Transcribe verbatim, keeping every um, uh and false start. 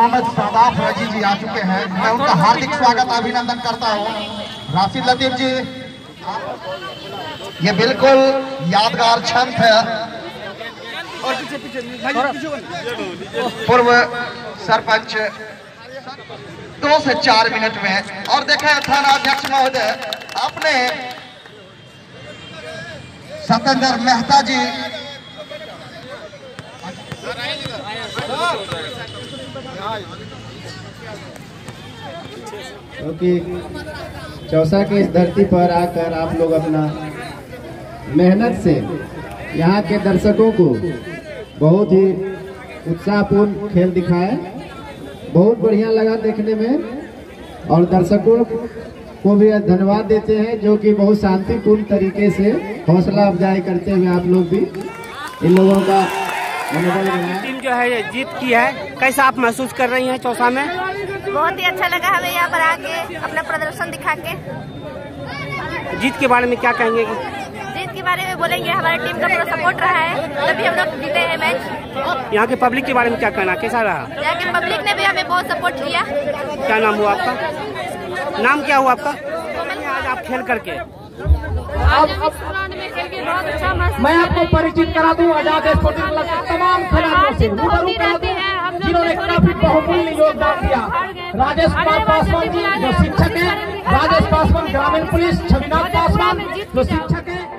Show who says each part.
Speaker 1: मोहम्मद शादाब रजी जी आ चुके हैं, मैं उनका हार्दिक स्वागत अभिनंदन करता हूँ। राशिद लतीफ जी, ये बिल्कुल यादगार क्षण है। पूर्व सरपंच दो से चार मिनट में, और देखें थाना अध्यक्ष महोदय अपने सत्येंद्र मेहता जी
Speaker 2: क्योंकि चौसा की इस धरती पर आकर आप लोग अपना मेहनत से यहाँ के दर्शकों को बहुत ही उत्साहपूर्ण खेल दिखाए, बहुत बढ़िया लगा देखने में। और दर्शकों को भी धन्यवाद देते हैं जो कि बहुत शांतिपूर्ण तरीके से हौसला अफजाई करते हुए आप लोग भी इन लोगों का मनोबल बनाए।
Speaker 3: टीम जो है जीत की है, कैसा आप महसूस कर रही हैं चौसा में?
Speaker 4: बहुत ही अच्छा लगा हमें यहाँ पर आके अपना प्रदर्शन दिखा के।
Speaker 3: जीत के बारे में क्या कहेंगे?
Speaker 4: जीत के बारे में बोलेंगे हमारी टीम का पूरा सपोर्ट रहा है, तभी हम लोग जीते हैं मैच।
Speaker 3: यहाँ के पब्लिक के बारे में क्या कहना, कैसा रहा?
Speaker 4: यहाँ के पब्लिक ने भी हमें बहुत सपोर्ट किया।
Speaker 3: क्या नाम हुआ आपका? नाम क्या हुआ आपका? आज आप खेल करके
Speaker 4: अब में खेल के बहुत अच्छा महसूस।
Speaker 5: मैं आपको परिचित करा दूं आजाद स्पोर्टिंग क्लब के तमाम खिलाड़ियों से, जिन्होंने काफी बहुमूल्य योगदान दिया। राजेश कुमार पासवान जी जो शिक्षक हैं, राजेश पासवान ग्रामीण पुलिस, छविनाथ पासवान जो शिक्षक हैं।